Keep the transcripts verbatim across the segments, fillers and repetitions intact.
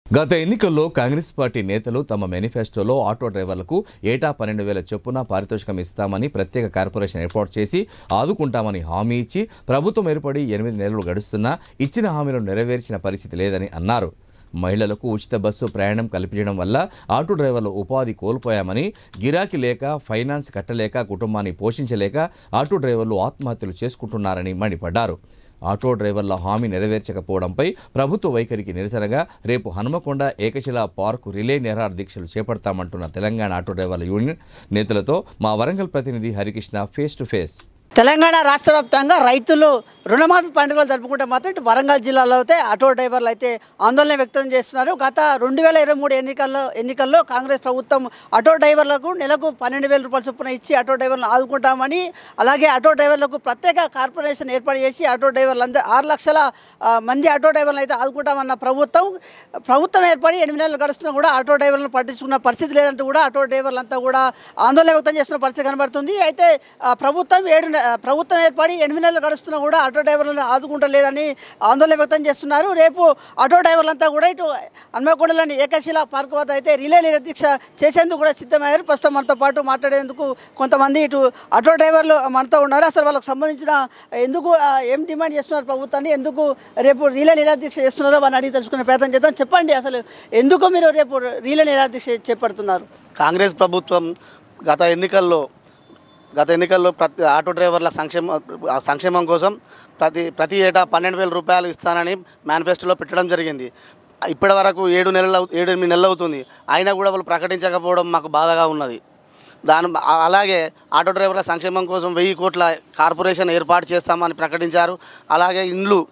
గత ఎన్నికల్లో కాంగ్రెస్ పార్టీ నేతలు తమ మేనిఫెస్టోలో ఆటో డ్రైవర్లకు ఏటా పన్నెండు వేల చొప్పున పారితోషికం ఇస్తామని ప్రత్యేక కార్పొరేషన్ ఏర్పాటు చేసి ఆదుకుంటామని హామీ ఇచ్చి ప్రభుత్వం ఏర్పడి ఎనిమిది నెలలు గడుస్తున్నా ఇచ్చిన హామీలను నెరవేర్చిన పరిస్థితి లేదని అన్నారు. మహిళలకు ఉచిత బస్సు ప్రయాణం కల్పించడం వల్ల ఆటో డ్రైవర్లు ఉపాధి కోల్పోయామని, గిరాకీ లేక ఫైనాన్స్ కట్టలేక కుటుంబాన్ని పోషించలేక ఆటో డ్రైవర్లు ఆత్మహత్యలు చేసుకుంటున్నారని మండిపడ్డారు. ఆటో డ్రైవర్ల హామీ నెరవేర్చకపోవడంపై ప్రభుత్వ వైఖరికి నిరసనగా రేపు హనుమకొండ ఏకశిలా పార్కు రిలే నిరాహార దీక్షలు చేపడతామంటున్న తెలంగాణ ఆటో డ్రైవర్ల యూనియన్ నేతలతో మా వరంగల్ ప్రతినిధి Harikrishna face to face. Telangana రాష్ట్ర వ్యాప్తంగా రైతులు రుణమాఫీ పండుగలు జరుపుకుంటే మాత్రం ఇటు వరంగల్ జిల్లాలో అయితే ఆటో డ్రైవర్లు అయితే ఆందోళన వ్యక్తం చేస్తున్నారు. గత రెండు వేల ఇరవై మూడు ఎన్నికల్లో ఎన్నికల్లో కాంగ్రెస్ ప్రభుత్వం ఆటో డ్రైవర్లకు నెలకు పన్నెండు వేల రూపాయల చొప్పున ఇచ్చి ఆటో డ్రైవర్లను ఆదుకుంటామని, అలాగే ఆటో డ్రైవర్లకు ప్రత్యేక కార్పొరేషన్ ఏర్పాటు చేసి ఆటో డ్రైవర్లు అందరూ ఆరు లక్షల మంది ఆటో డ్రైవర్లు అయితే ఆదుకుంటామన్న ప్రభుత్వం ప్రభుత్వం ఏర్పడి ఎనిమిది నెలలు గడుస్తున్నా కూడా ఆటో డ్రైవర్లను పట్టించుకున్న పరిస్థితి లేదంటూ కూడా ఆటో డ్రైవర్లు అంతా కూడా ఆందోళన వ్యక్తం చేస్తున్న పరిస్థితి కనబడుతుంది. అయితే ప్రభుత్వం ఏడు ప్రభుత్వం ఏర్పడి ఎనిమిది నెలలు గడుస్తున్నా కూడా ఆటో డ్రైవర్లను ఆదుకుంటలేదని ఆందోళన వ్యక్తం చేస్తున్నారు. రేపు ఆటో డ్రైవర్లంతా కూడా ఇటు హన్మకొండలోని ఏకశిలా పార్క్ వద్ద అయితే రిలే నిరదీక్ష చేసేందుకు కూడా సిద్ధమయ్యారు. ప్రస్తుతం మనతో పాటు మాట్లాడేందుకు కొంతమంది ఇటు ఆటో డ్రైవర్లు మనతో ఉన్నారు. అసలు వాళ్ళకి సంబంధించిన ఎందుకు ఏం డిమాండ్ చేస్తున్నారు ప్రభుత్వాన్ని, ఎందుకు రేపు రిలే నిరదీక్ష చేస్తున్నారో వాళ్ళని అడిగి తెలుసుకునే ప్రయత్నం చేద్దాం. చెప్పండి, అసలు ఎందుకు మీరు రేపు రిలే నిరదీక్ష చేపడుతున్నారు? కాంగ్రెస్ ప్రభుత్వం గత ఎన్నికల్లో గత ఎన్నికల్లో ప్రతి ఆటో డ్రైవర్ల సంక్షేమ సంక్షేమం కోసం ప్రతి ప్రతి ఏటా పన్నెండు వేల రూపాయలు ఇస్తానని మేనిఫెస్టోలో పెట్టడం జరిగింది. ఇప్పటి వరకు ఏడు నెలలు ఏడు ఎనిమిది నెలలు అవుతుంది. అయినా కూడా వాళ్ళు ప్రకటించకపోవడం మాకు బాధగా ఉన్నది. దాని అలాగే ఆటో డ్రైవర్ల సంక్షేమం కోసం వెయ్యి కోట్ల కార్పొరేషన్ ఏర్పాటు చేస్తామని ప్రకటించారు. అలాగే ఇండ్లు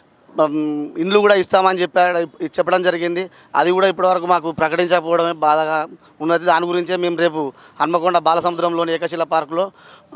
ఇండ్లు కూడా ఇస్తామని చెప్పాడు చెప్పడం జరిగింది. అది కూడా ఇప్పటివరకు మాకు ప్రకటించకపోవడమే బాధగా ఉన్నది. దాని గురించే మేము రేపు హన్మకొండ బాలసముద్రంలోని ఏకశిల పార్కులో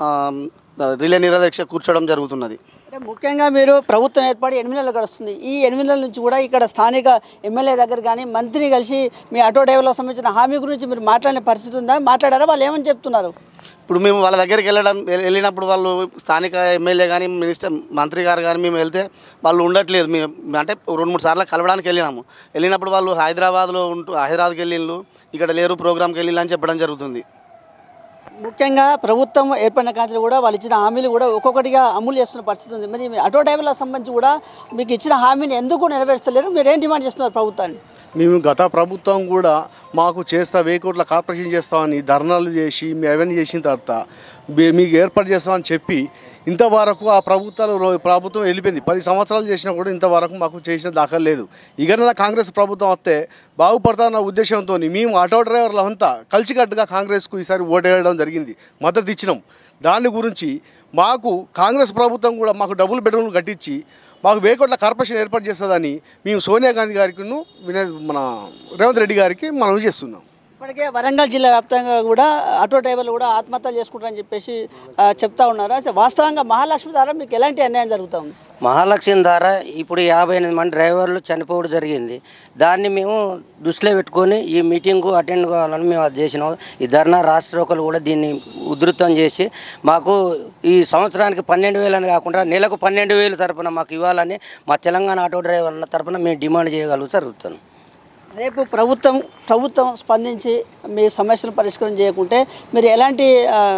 రిలే నిరదీక్ష కూర్చోవడం జరుగుతున్నది. అంటే ముఖ్యంగా మీరు ప్రభుత్వం ఏర్పడి ఎనిమిది నెలలు గడుస్తుంది. ఈ ఎనిమిది నెలల నుంచి కూడా ఇక్కడ స్థానిక ఎమ్మెల్యే దగ్గర కానీ మంత్రిని కలిసి మీ ఆటో డ్రైవర్లకు సంబంధించిన హామీ గురించి మీరు మాట్లాడిన పరిస్థితి ఉందా? మాట్లాడారా? వాళ్ళు ఏమని చెప్తున్నారు? ఇప్పుడు మేము వాళ్ళ దగ్గరికి వెళ్ళడం వెళ్ళినప్పుడు వాళ్ళు స్థానిక ఎమ్మెల్యే కానీ మినిస్టర్ మంత్రి గారు కానీ మేము వెళ్తే వాళ్ళు ఉండట్లేదు. మేము అంటే రెండు మూడు సార్లు కలవడానికి వెళ్ళినాము. వెళ్ళినప్పుడు వాళ్ళు హైదరాబాద్లో ఉంటూ హైదరాబాద్కి వెళ్ళిళ్ళు, ఇక్కడ లేరు, ప్రోగ్రామ్కి వెళ్ళిళ్ళు అని చెప్పడం జరుగుతుంది. ముఖ్యంగా ప్రభుత్వం ఏర్పడిన కాంచెలు కూడా వాళ్ళు ఇచ్చిన హామీలు కూడా ఒక్కొక్కటిగా అమలు చేస్తున్న పరిస్థితి ఉంది. మరి ఆటో డ్రైవర్లకు సంబంధించి కూడా మీకు ఇచ్చిన హామీని ఎందుకు నెరవేర్చలేరు? మీరు ఏం డిమాండ్ చేస్తున్నారు ప్రభుత్వాన్ని? మేము గత ప్రభుత్వం కూడా మాకు చేస్తా వెయ్యి కోట్ల కార్పొరేషన్ చేస్తామని ధర్నాలు చేసి మేము అవన్నీ చేసిన తర్వాత మీకు ఏర్పాటు చేస్తామని చెప్పి ఇంతవరకు ఆ ప్రభుత్వాలు ప్రభుత్వం వెళ్ళిపోయింది. పది సంవత్సరాలు చేసినా కూడా ఇంతవరకు మాకు చేసిన దాఖలు లేదు. ఇక కాంగ్రెస్ ప్రభుత్వం వస్తే బాగుపడతామన్న ఉద్దేశంతో మేము ఆటో డ్రైవర్లు అంతా కలిసికట్టుగా కాంగ్రెస్కు ఈసారి ఓటేయడం జరిగింది, మద్దతు ఇచ్చినాం. దాని గురించి మాకు కాంగ్రెస్ ప్రభుత్వం కూడా మాకు డబుల్ బెడ్రూమ్లు కట్టించి మాకు వెయ్యి కోట్ల కార్పొరేషన్ ఏర్పాటు చేస్తుందని మేము సోనియా గాంధీ గారికి వినయ్ మన రేవంత్ రెడ్డి గారికి మనం చేస్తున్నాం. ఇప్పటికే వరంగల్ జిల్లా వ్యాప్తంగా కూడా ఆటో డ్రైవర్లు కూడా ఆత్మహత్యలు చేసుకుంటారని చెప్పేసి చెప్తా ఉన్నారు. మహాలక్ష్మి మహాలక్ష్మి ద్వారా మీకు ఎలాంటి అన్యాయం జరుగుతూ ఉంది? మహాలక్ష్మి ద్వారా ఇప్పుడు యాభై ఎనిమిది మంది డ్రైవర్లు చనిపోవడం జరిగింది. దాన్ని మేము దృష్టిలో పెట్టుకొని ఈ మీటింగ్కు అటెండ్ కావాలని మేము అది చేసినాం. ఈ ధర్నా రాష్ట్రోకలు కూడా దీన్ని ఉధృతం చేసి మాకు ఈ సంవత్సరానికి పన్నెండు వేలు అని కాకుండా నెలకు పన్నెండు వేలు తరపున మాకు ఇవ్వాలని మా తెలంగాణ ఆటో డ్రైవర్ల తరపున మేము డిమాండ్ చేయగలుగుతాం జరుగుతాను. రేపు ప్రభుత్వం ప్రభుత్వం స్పందించి మీ సమస్యలు పరిష్కారం చేయకుంటే మీరు ఎలాంటి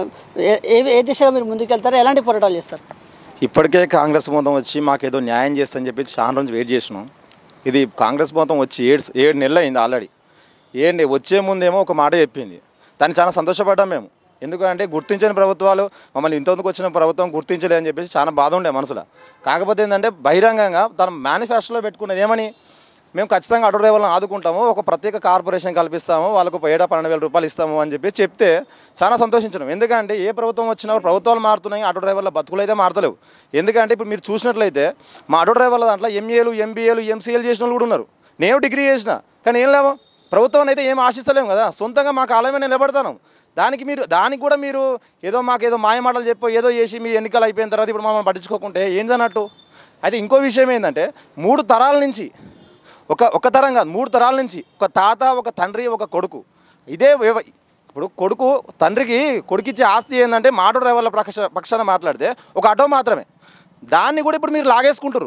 ఏ ఏ దిశగా మీరు ముందుకెళ్తారో, ఎలాంటి పోరాటాలు చేస్తారు? ఇప్పటికే కాంగ్రెస్ మొత్తం వచ్చి మాకేదో న్యాయం చేస్తని చెప్పి చాలా రోజు వెయిట్ చేసినాం. ఇది కాంగ్రెస్ మొత్తం వచ్చి ఏడు ఏడు నెలలు అయింది ఆల్రెడీ. ఏంటి వచ్చే ముందేమో ఒక మాట చెప్పింది, దాన్ని చాలా సంతోషపడ్డాం మేము. ఎందుకంటే గుర్తించని ప్రభుత్వాలు మమ్మల్ని ఇంతవరకు వచ్చిన ప్రభుత్వం గుర్తించలే అని చెప్పేసి చాలా బాధ ఉండే మనసులో. కాకపోతే ఏంటంటే బహిరంగంగా తన మేనిఫెస్టోలో పెట్టుకున్నది ఏమని, మేము ఖచ్చితంగా ఆటో డ్రైవర్లను ఆదుకుంటాము, ఒక ప్రత్యేక కార్పొరేషన్ కల్పిస్తాము, వాళ్ళకు ఏడా పన్నెండు వేల రూపాయలు ఇస్తాము అని చెప్పి చెప్తే చాలా సంతోషించినాం. ఎందుకంటే ఏ ప్రభుత్వం వచ్చినా ప్రభుత్వాలు మారుతున్నాయి, ఆటో డ్రైవర్ల బతుకులు అయితే మారతలేవు. ఎందుకంటే ఇప్పుడు మీరు చూసినట్లయితే మా ఆటో డ్రైవర్ల దాంట్లో ఎంఏలు ఎంబీఏలు ఎంసీఏలు చేసిన వాళ్ళు కూడా ఉన్నారు. నేను డిగ్రీ చేసిన, కానీ ఏం లేవు, ప్రభుత్వాన్ని అయితే ఏం ఆశిస్తలేము కదా, సొంతంగా మా కాలమే నిలబడతాను. దానికి మీరు దానికి కూడా మీరు ఏదో మాకు ఏదో మాయమాటలు చెప్పో ఏదో చేసి మీ ఎన్నికలు అయిపోయిన తర్వాత ఇప్పుడు మమ్మల్ని పట్టించుకోకుంటే ఏంటన్నట్టు. అయితే ఇంకో విషయం ఏంటంటే మూడు తరాల నుంచి ఒక ఒక తరం కాదు మూడు తరాల నుంచి ఒక తాత, ఒక తండ్రి, ఒక కొడుకు, ఇదే ఇప్పుడు కొడుకు తండ్రికి కొడుకిచ్చే ఆస్తి ఏంటంటే మా ఆటో డ్రైవర్ల పక్ష పక్షాన మాట్లాడితే ఒక ఆటో మాత్రమే. దాన్ని కూడా ఇప్పుడు మీరు లాగేసుకుంటారు.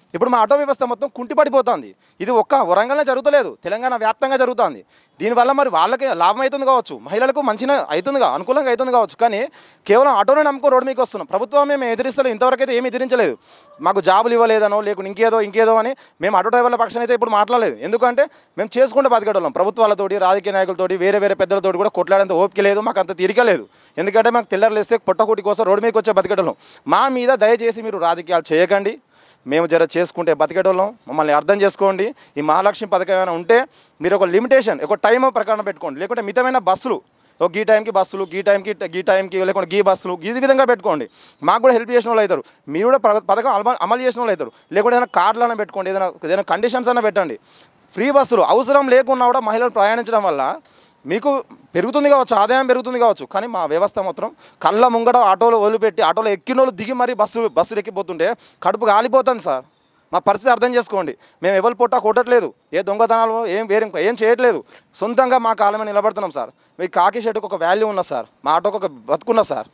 ఇప్పుడు మా ఆటో వ్యవస్థ మొత్తం కుంటిపడిపోతుంది. ఇది ఒక్క వరంగల్నే జరుగుతలేదు, తెలంగాణ వ్యాప్తంగా జరుగుతుంది. దీనివల్ల మరి వాళ్ళకి లాభం అవుతుంది కావచ్చు, మహిళలకు మంచిగా అవుతుందిగా, అనుకూలంగా అవుతుంది కావచ్చు. కానీ కేవలం ఆటోనే నమ్ముకో రోడ్డు మీకు వస్తున్నాం. ప్రభుత్వం మేము ఎదిరిస్తలేదు, ఇంతవరకు అయితే ఏమి ఎదిరించలేదు. మాకు జాబులు ఇవ్వలేదనో లేకుంటే ఇంకేదో ఇంకేదో అని మేము ఆటో డ్రైవర్ల పక్షాన అయితే ఇప్పుడు మాట్లాడలేదు. ఎందుకంటే మేము చేసుకుంటే బతికేటోళ్ళం. ప్రభుత్వాలతోటి, రాజకీయ నాయకులతోటి, వేరే వేరే పెద్దలతోటి కూడా కొట్లాడేంత ఓపిక లేదు, మాకు అంత తీరిక లేదు. ఎందుకంటే మాకు తెల్లర్లేస్తే పొట్టకూటి కోసం రోడ్డు మీదకి వచ్చే బతికేటోళ్ళం. మా మీద దయచేసి మీరు రాజకీయాలు చేయకండి, మేము జర చేసుకుంటే బతికేటోళ్ళం, మమ్మల్ని అర్థం చేసుకోండి. ఈ మహాలక్ష్మి పథకం ఏమైనా ఉంటే మీరు ఒక లిమిటేషన్, ఒక టైం ప్రకారం పెట్టుకోండి. లేకుంటే మితమైన బస్సులు, ఒక గీ టైంకి బస్సులు, గీ టైంకి గీ టైంకి లేకుంటే గీ బస్సులు ఈ విధంగా పెట్టుకోండి. మాకు కూడా హెల్ప్ చేసిన వాళ్ళు అవుతారు, మీరు కూడా పథకం అమలు అమలు చేసిన వాళ్ళు అవుతారు. లేకుంటే ఏదైనా కార్డులైనా పెట్టుకోండి, ఏదైనా ఏదైనా కండిషన్స్ అయినా పెట్టండి. ఫ్రీ బస్సులు అవసరం లేకున్నా కూడా మహిళలు ప్రయాణించడం వల్ల మీకు పెరుగుతుంది కావచ్చు, ఆదాయం పెరుగుతుంది కావచ్చు. కానీ మా వ్యవస్థ మాత్రం కళ్ళ ముంగడ ఆటోలు వదిలిపెట్టి ఆటోలో ఎక్కిన వాళ్ళు దిగి మరీ బస్సు బస్సులు ఎక్కిపోతుంటే కడుపు కాలిపోతుంది సార్. మా పరిస్థితి అర్థం చేసుకోండి. మేము ఎవరు పొట్ట కొట్టట్లేదు, ఏ దొంగతనాలు ఏం వేరే ఏం చేయట్లేదు, సొంతంగా మా కాలమే నిలబడుతున్నాం సార్. మీ కాకి షర్టుకు ఒక వాల్యూ ఉన్నది సార్, మా ఆటోకి ఒక బతుకున్నా సార్.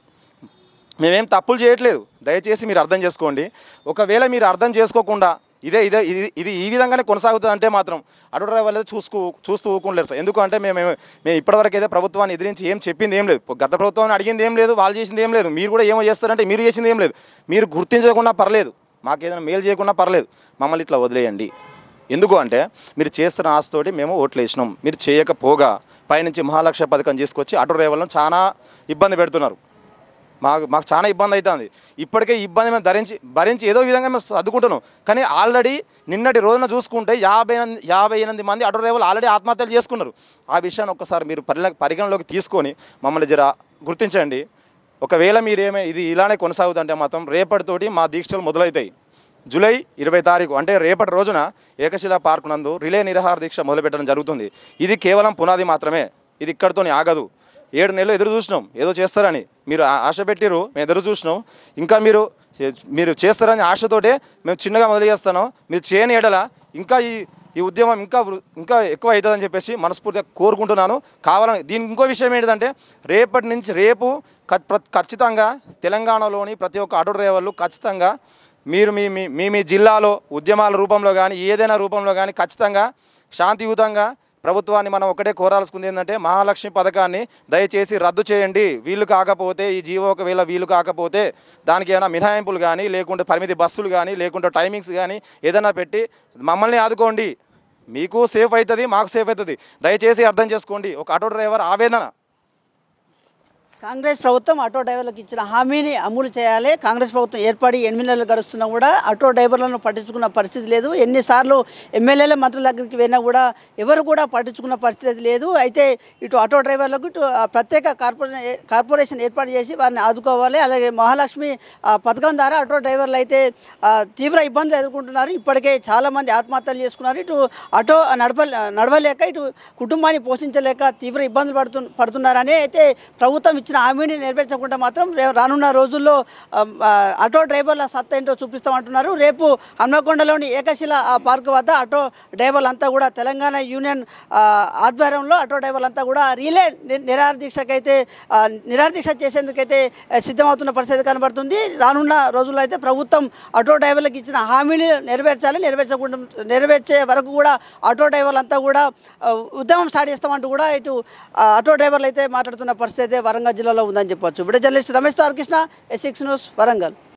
మేమేం తప్పులు చేయట్లేదు, దయచేసి మీరు అర్థం చేసుకోండి. ఒకవేళ మీరు అర్థం చేసుకోకుండా ఇదే ఇదే ఇది ఇది ఈ విధంగానే కొనసాగుతుంది అంటే మాత్రం ఆటో డ్రైవర్లు అయితే చూసుకో చూస్తూ ఊకుండలేరు సార్. ఎందుకంటే మేము మేము ఇప్పటివరకు అయితే ప్రభుత్వాన్ని ఎదిరించి ఏం చెప్పింది ఏం లేదు, గత ప్రభుత్వాన్ని అడిగింది ఏం లేదు, వాళ్ళు చేసింది ఏం లేదు. మీరు కూడా ఏమో చేస్తారంటే మీరు చేసింది ఏం లేదు. మీరు గుర్తించకుండా పర్లేదు, మాకు ఏదైనా మేలు చేయకుండా పర్లేదు, మమ్మల్ని ఇట్లా వదిలేయండి. ఎందుకు అంటే మీరు చేస్తున్న ఆశతోటి మేము ఓట్లు వేసినాం, మీరు చేయకపోగా పైనుంచి మహాలక్ష్య పథకం తీసుకొచ్చి ఆటో డ్రైవర్లను చాలా ఇబ్బంది పెడుతున్నారు. మాకు మాకు చాలా ఇబ్బంది అవుతుంది. ఇప్పటికే ఇబ్బంది మేము ధరించి భరించి ఏదో విధంగా మేము సర్దుకుంటున్నాం. కానీ ఆల్రెడీ నిన్నటి రోజున చూసుకుంటే యాభై యాభై ఎనిమిది మంది ఆటో డ్రైవర్లు ఆల్రెడీ ఆత్మహత్యలు చేసుకున్నారు. ఆ విషయాన్ని ఒక్కసారి మీరు పరిగణ పరిగణలోకి తీసుకొని మమ్మల్ని జర గుర్తించండి. ఒకవేళ మీరేమే ఇది ఇలానే కొనసాగుతుంటే మాత్రం రేపటితోటి మా దీక్షలు మొదలవుతాయి. జూలై ఇరవై తారీఖు అంటే రేపటి రోజున ఏకశిలా పార్క్ నందు రిలే నిరాహార దీక్ష మొదలుపెట్టడం జరుగుతుంది. ఇది కేవలం పునాది మాత్రమే, ఇది ఇక్కడితోనే ఆగదు. ఏడు నెలలు ఎదురు చూసినాం ఏదో చేస్తారని, మీరు ఆశ పెట్టిరు, మేము ఎదురు చూసినాం. ఇంకా మీరు మీరు చేస్తారని ఆశతోటే మేము చిన్నగా మొదలు చేస్తున్నాం. మీరు చేయని ఎడల ఇంకా ఈ ఈ ఉద్యమం ఇంకా ఇంకా ఎక్కువ అవుతుందని చెప్పేసి మనస్ఫూర్తిగా కోరుకుంటున్నాను. కావాలని దీనికి ఇంకో విషయం ఏంటంటే రేపటి నుంచి రేపు ఖచ్చితంగా తెలంగాణలోని ప్రతి ఒక్క ఆటో డ్రైవర్లు ఖచ్చితంగా మీరు మీ మీ మీ జిల్లాలో ఉద్యమాల రూపంలో కానీ ఏదైనా రూపంలో కానీ ఖచ్చితంగా శాంతియుతంగా ప్రభుత్వాన్ని మనం ఒకటే కోరాల్సుకుంది ఏంటంటే మహాలక్ష్మి పథకాన్ని దయచేసి రద్దు చేయండి. వీళ్ళు కాకపోతే ఈ జీవో ఒకవేళ వీలు కాకపోతే దానికి ఏమైనా మినహాయింపులు కానీ లేకుంటే పరిమితి బస్సులు కానీ లేకుంటే టైమింగ్స్ కానీ ఏదైనా పెట్టి మమ్మల్ని ఆదుకోండి. మీకు సేఫ్ అవుతుంది, మాకు సేఫ్ అవుతుంది. దయచేసి అర్థం చేసుకోండి. ఒక ఆటో డ్రైవర్ ఆవేదన. కాంగ్రెస్ ప్రభుత్వం ఆటో డ్రైవర్లకు ఇచ్చిన హామీని అమలు చేయాలి. కాంగ్రెస్ ప్రభుత్వం ఏర్పడి ఎనిమిది నెలలు గడుస్తున్నా కూడా ఆటో డ్రైవర్లను పట్టించుకున్న పరిస్థితి లేదు. ఎన్నిసార్లు ఎమ్మెల్యేల మంత్రుల దగ్గరికి వెళ్ళినా కూడా ఎవరు కూడా పట్టించుకున్న పరిస్థితి లేదు. అయితే ఇటు ఆటో డ్రైవర్లకు ఇటు ప్రత్యేక కార్పొరేషన్ కార్పొరేషన్ ఏర్పాటు చేసి వారిని ఆదుకోవాలి. అలాగే మహాలక్ష్మి పథకం ద్వారా ఆటో డ్రైవర్లు అయితే తీవ్ర ఇబ్బందులు ఎదుర్కొంటున్నారు. ఇప్పటికే చాలామంది ఆత్మహత్యలు చేసుకున్నారు. ఇటు ఆటో నడప నడవలేక ఇటు కుటుంబాన్ని పోషించలేక తీవ్ర ఇబ్బందులు పడుతు పడుతున్నారని అయితే ప్రభుత్వం ఇచ్చిన హామీని నెరవేర్చకుండా మాత్రం రానున్న రోజుల్లో ఆటో డ్రైవర్ల సత్తా ఏంటో చూపిస్తామంటున్నారు. రేపు హన్మకొండలోని ఏకశిల పార్క్ వద్ద ఆటో డ్రైవర్లంతా కూడా తెలంగాణ యూనియన్ ఆధ్వర్యంలో ఆటో డ్రైవర్లంతా కూడా రీలే నిరాహార దీక్షకైతే నిరాహార దీక్ష చేసేందుకైతే సిద్ధమవుతున్న పరిస్థితి కనబడుతుంది. రానున్న రోజుల్లో అయితే ప్రభుత్వం ఆటో డ్రైవర్లకు ఇచ్చిన హామీని నెరవేర్చాలి. నెరవేర్చకుండా నెరవేర్చే వరకు కూడా ఆటో డ్రైవర్లంతా కూడా ఉద్యమం స్టార్ట్ చేస్తామంటూ కూడా ఇటు ఆటో డ్రైవర్లు అయితే మాట్లాడుతున్న పరిస్థితి అయితే వరంగల్ జిల్లాలో ఉందని చెప్పొచ్చు. ఇప్పుడు journalist Ramesh Tarakrishna, S six news, Warangal.